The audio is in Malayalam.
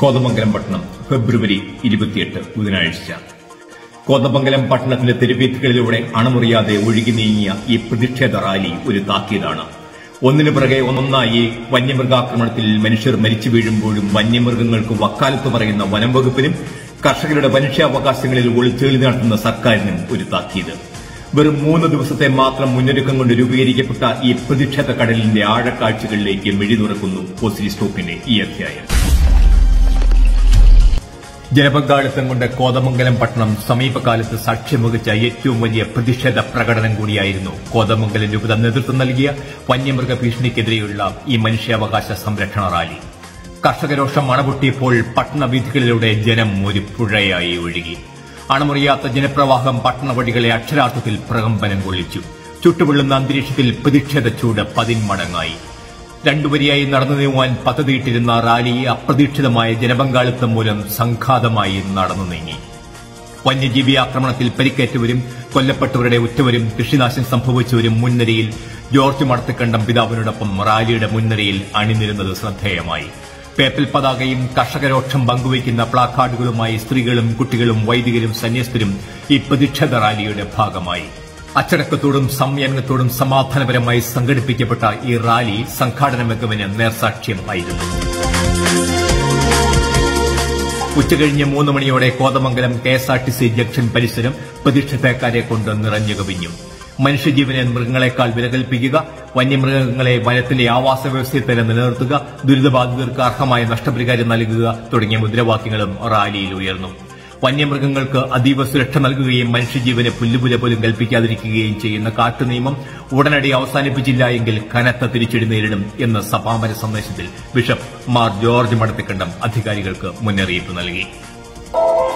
കോതമംഗലം പട്ടണം ഫെബ്രുവരി 28 ബുധനാഴ്ച. കോതമംഗലം പട്ടണത്തിന്റെ തെരുവീഥികളിലൂടെ അണമുറിയാതെ ഒഴുകി നീങ്ങിയ ഈ പ്രതിഷേധ റാലി ഒരു താക്കീതാണ്. ഒന്നിനു പിറകെ ഒന്നായി വന്യമൃഗാക്രമണത്തിൽ മനുഷ്യർ മരിച്ചു വീഴുമ്പോഴും വന്യമൃഗങ്ങൾക്ക് വക്കാലത്ത് പറയുന്ന വനം വകുപ്പിനും കർഷകരുടെ മനുഷ്യാവകാശങ്ങളിൽ ഒളിച്ചേളി നടത്തുന്ന സർക്കാരിനും ഒരു താക്കീത്. വെറും 3 ദിവസത്തെ മാത്രം മുന്നൊരുക്കം കൊണ്ട് രൂപീകരിക്കപ്പെട്ട ഈ പ്രതിഷേധ കടലിന്റെ ആഴക്കാഴ്ചകളിലേക്ക് മിഴി തുറക്കുന്നു പോസിറ്റോപ്പിന്റെ ഈ അധ്യായം. ജനപങ്കാളിത്തം കൊണ്ട് കോതമംഗലം പട്ടണം സമീപകാലത്ത് സാക്ഷ്യം വഹിച്ച ഏറ്റവും വലിയ പ്രതിഷേധ പ്രകടനം കൂടിയായിരുന്നു കോതമംഗലം രൂപത നേതൃത്വം നൽകിയ വന്യമൃഗ ഭീഷണിക്കെതിരെയുള്ള ഈ മനുഷ്യാവകാശ സംരക്ഷണ റാലി. കർഷകരോഷം അണപൊട്ടിയപ്പോൾ പട്ടണവീഥികളിലൂടെ ജനം ഒരു പുഴയായി ഒഴുകി. അണമുറിയാത്ത ജനപ്രവാഹം പട്ടണവഴികളെ അക്ഷരാർത്ഥത്തിൽ പ്രകമ്പനം കൊള്ളിച്ചു. ചുട്ടുപൊള്ളുന്ന അന്തരീക്ഷത്തിൽ പ്രതിഷേധ ചൂട് 10 മടങ്ങായി. 2 വരിയായി നടന്നു നീങ്ങുവാൻ പദ്ധതിയിട്ടിരുന്ന റാലി അപ്രതീക്ഷിതമായ ജനപങ്കാളിത്തം മൂലം സംഘാതമായി നടന്നു നീങ്ങി. വന്യജീവി ആക്രമണത്തിൽ പരിക്കേറ്റവരും കൊല്ലപ്പെട്ടവരുടെ ഉറ്റവരും കൃഷിനാശം സംഭവിച്ചവരും മുൻനിരയിൽ ജോർജ് മടത്തിക്കണ്ടം പിതാവിനോടൊപ്പം റാലിയുടെ മുൻനിരയിൽ അണിനിരുന്നത് ശ്രദ്ധേയമായി. പേപ്പൽ പതാകയും കർഷകരോക്ഷം പങ്കുവയ്ക്കുന്ന പ്ലാക്കാർഡുകളുമായി സ്ത്രീകളും കുട്ടികളും വൈദികരും സന്യസ്തരും ഈ പ്രതിഷേധ റാലിയുടെ ഭാഗമായി. അച്ചടക്കത്തോടും സംയമനത്തോടും സമാധാനപരമായി സംഘടിപ്പിക്കപ്പെട്ട ഈ റാലി സംഘാടന മികവിന് നേർസാക്ഷ്യം ആയിരുന്നു. ഉച്ചകഴിഞ്ഞ് 3 മണിയോടെ കോതമംഗലം KSRTC ജംഗ്ഷൻ പരിസരം പ്രതിഷേധക്കാരെ കൊണ്ട് നിറഞ്ഞു കവിഞ്ഞു. മനുഷ്യജീവനെ മൃഗങ്ങളെക്കാൾ വില കൽപ്പിക്കുക, വന്യമൃഗങ്ങളെ വനത്തിന്റെ ആവാസ വ്യവസ്ഥയിൽ തന്നെ നിലനിർത്തുക, ദുരിതബാധിതർക്ക് അർഹമായ നഷ്ടപരിഹാരം നൽകുക തുടങ്ങിയ മുദ്രാവാക്യങ്ങളും റാലിയിൽ ഉയർന്നു. വന്യമൃഗങ്ങൾക്ക് അതീവ സുരക്ഷ നൽകുകയും മനുഷ്യജീവന് പുല്ലുപുല പോലും കൽപ്പിക്കാതിരിക്കുകയും ചെയ്യുന്ന കാട്ടുനിയമം ഉടനടി അവസാനിപ്പിച്ചില്ല എങ്കിൽ കനത്ത തിരിച്ചടി നേരിടും എന്ന സമാപന സന്ദേശത്തിൽ ബിഷപ്പ് മാർ ജോർജ് മടത്തിക്കണ്ടം അധികാരികൾക്ക് മുന്നറിയിപ്പ് നൽകി.